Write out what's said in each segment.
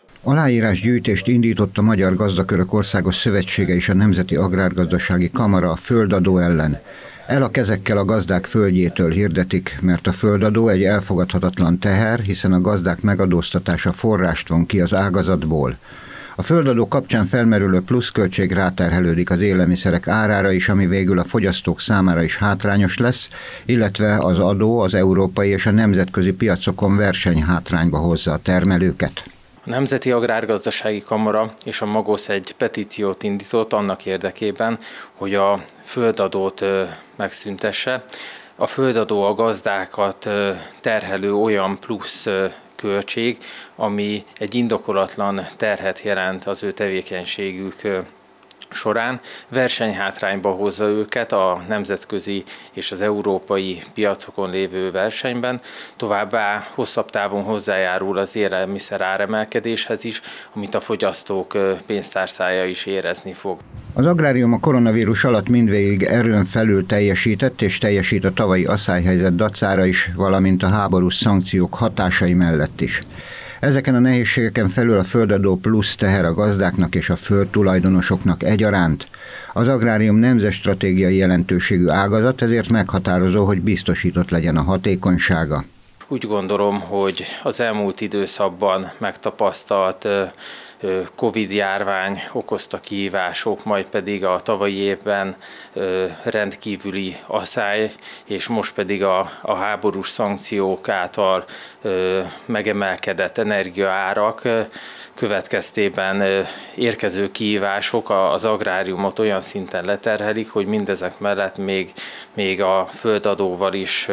Aláírásgyűjtést indított a Magyar Gazdakörök Országos Szövetsége és a Nemzeti Agrárgazdasági Kamara a földadó ellen. El a kezekkel a gazdák földjétől hirdetik, mert a földadó egy elfogadhatatlan teher, hiszen a gazdák megadóztatása forrást von ki az ágazatból. A földadó kapcsán felmerülő pluszköltség ráterhelődik az élelmiszerek árára is, ami végül a fogyasztók számára is hátrányos lesz, illetve az adó az európai és a nemzetközi piacokon versenyhátrányba hozza a termelőket. A Nemzeti Agrárgazdasági Kamara és a Magosz egy petíciót indított annak érdekében, hogy a földadót megszüntesse. A földadó a gazdákat terhelő olyan plusz költség, ami egy indokolatlan terhet jelent az ő tevékenységük során, versenyhátrányba hozza őket a nemzetközi és az európai piacokon lévő versenyben, továbbá hosszabb távon hozzájárul az élelmiszer áremelkedéshez is, amit a fogyasztók pénztárcája is érezni fog. Az agrárium a koronavírus alatt mindvégig erőn felül teljesített és teljesít a tavalyi aszályhelyzet dacára is, valamint a háborús szankciók hatásai mellett is. Ezeken a nehézségeken felül a földadó plusz teher a gazdáknak és a földtulajdonosoknak egyaránt. Az agrárium nemzetstratégiai jelentőségű ágazat, ezért meghatározó, hogy biztosított legyen a hatékonysága. Úgy gondolom, hogy az elmúlt időszakban megtapasztalt Covid-járvány okozta kihívások, majd pedig a tavalyi évben rendkívüli aszály, és most pedig a háborús szankciók által megemelkedett energiaárak következtében érkező kihívások az agráriumot olyan szinten leterhelik, hogy mindezek mellett még a földadóval is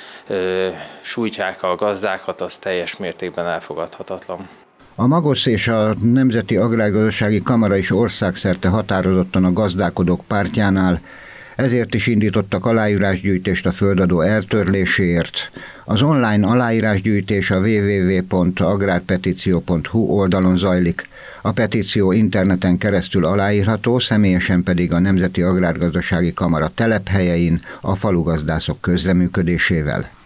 sújtják a gazdákat, az teljes mértékben elfogadhatatlan. A Magosz és a Nemzeti Agrárgazdasági Kamara is országszerte határozottan a gazdálkodók pártjánál, ezért is indítottak aláírásgyűjtést a földadó eltörléséért. Az online aláírásgyűjtés a www.agrárpetíció.hu oldalon zajlik. A petíció interneten keresztül aláírható, személyesen pedig a Nemzeti Agrárgazdasági Kamara telephelyein a falugazdászok közreműködésével.